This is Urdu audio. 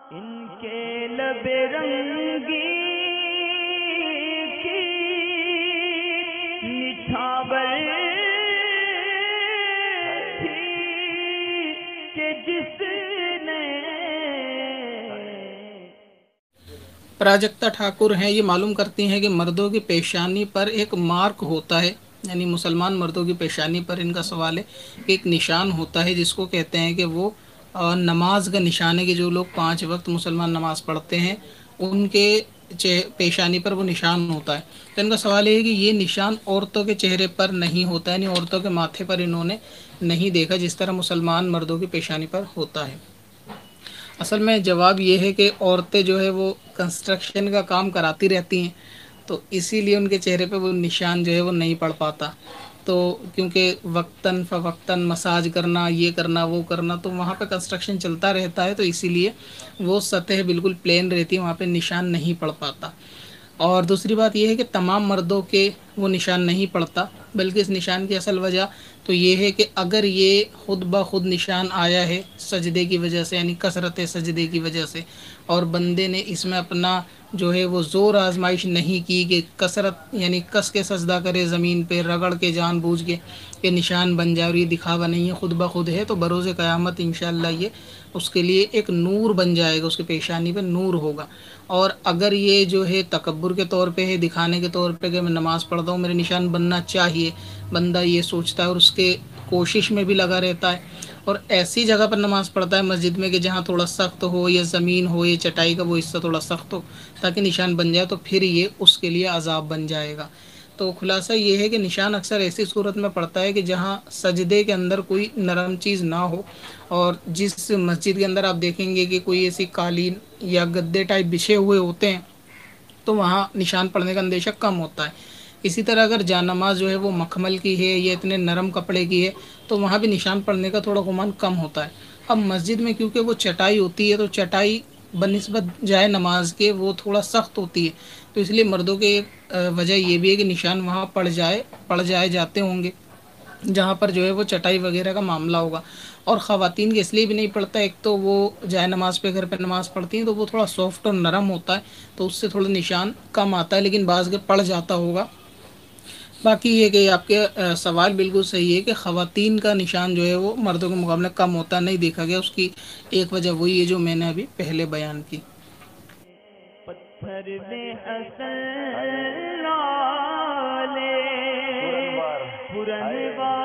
ان کے لب رنگی کی نچھاور تھی کہ جس نے پراجکتا ٹھاکر ہیں، یہ معلوم کرتی ہیں کہ مردوں کی پیشانی پر ایک مارک ہوتا ہے، یعنی مسلمان مردوں کی پیشانی پر ان کا سوال ہے کہ ایک نشان ہوتا ہے جس کو کہتے ہیں کہ وہ نماز کا نشان ہے، کہ جو لوگ 5 وقت مسلمان نماز پڑھتے ہیں ان کے پیشانی پر وہ نشان ہوتا ہے۔ تو ان کا سوال یہ ہے کہ یہ نشان عورتوں کے چہرے پر نہیں ہوتا ہے، یعنی عورتوں کے ماتھے پر انہوں نے نہیں دیکھا جس طرح مسلمان مردوں کی پیشانی پر ہوتا ہے۔ اصل میں جواب یہ ہے کہ عورتیں جو ہے وہ کنسٹرکشن کا کام کراتی رہتی ہیں، تو اسی لیے ان کے چہرے پہ وہ نشان جو ہے وہ نہیں پڑ پاتا، تو کیونکہ وقتاً فوقتاً مساج کرنا، یہ کرنا وہ کرنا، تو وہاں پہ کنسٹرکشن چلتا رہتا ہے، تو اسی لیے وہ سطح بالکل پلین رہتی ہے، وہاں پہ نشان نہیں پڑ پاتا۔ اور دوسری بات یہ ہے کہ تمام مردوں کے وہ نشان نہیں پڑتا، بلکہ اس نشان کی اصل وجہ تو یہ ہے کہ اگر یہ خود بخود نشان آیا ہے سجدے کی وجہ سے، یعنی کثرت سجدے کی وجہ سے، اور بندے نے اس میں اپنا جو ہے وہ زور آزمائش نہیں کی کہ کثرت یعنی کس کے سجدہ کرے، زمین پہ رگڑ کے جان بوجھ کے یہ نشان بن جائے اور یہ دکھاوا نہیں ہے، خود بخود ہے، تو بروز قیامت انشاءاللہ یہ اس کے لیے ایک نور بن جائے گا، اس کے پیشانی پہ نور ہوگا۔ اور اگر یہ جو ہے تکبر کے طور پہ ہے، دکھانے کے طور پہ کہ میں نماز پڑھتا ہوں میرے نشان بننا چاہیے، بندہ یہ سوچتا ہے اور اس کے کوشش میں بھی لگا رہتا ہے، اور ایسی جگہ پر نماز پڑھتا ہے مسجد میں کہ جہاں تھوڑا سخت ہو، یا زمین ہو، یا چٹائی کا وہ حصہ تھوڑا سخت ہو تاکہ نشان بن جائے، تو پھر یہ اس کے لیے عذاب بن جائے گا۔ تو خلاصہ یہ ہے کہ نشان اکثر ایسی صورت میں پڑتا ہے کہ جہاں سجدے کے اندر کوئی نرم چیز نہ ہو، اور جس مسجد کے اندر آپ دیکھیں گے کہ کوئی ایسی قالین یا گدے ٹائپ بچھے ہوئے ہوتے ہیں تو وہاں نشان پڑنے کا اندیشہ کم ہوتا ہے۔ اسی طرح اگر جانماز جو ہے وہ مخمل کی ہے یا اتنے نرم کپڑے کی ہے تو وہاں بھی نشان پڑنے کا تھوڑا گمان کم ہوتا ہے۔ اب مسجد میں کیونکہ وہ چٹائی ہوتی ہے تو چٹائی بنسبت جائے نماز کے وہ تھوڑا سخت ہوتی ہے، تو اس لیے مردوں کے وجہ یہ بھی ہے کہ نشان وہاں پڑ جائے جاتے ہوں گے جہاں پر جو ہے وہ چٹائی وغیرہ کا معاملہ ہوگا۔ اور خواتین کے اس لیے بھی نہیں پڑتا، ایک تو وہ جائے نماز پہ گھر پہ نماز پڑھتی ہیں تو وہ تھوڑا سافٹ اور نرم ہوتا ہے تو اس سے تھوڑا نشان کم آتا ہے، لیکن بعض کے پڑ جاتا ہوگا۔ باقی یہ کہ آپ کے سوال بالکل صحیح ہے کہ خواتین کا نشان جو ہے وہ مردوں کے مقابلے کم ہوتا نہیں دیکھا گیا، اس کی ایک وجہ وہی ہے جو میں نے ابھی پہلے بیان کی۔ پتھر میں حسن لالے پرنوار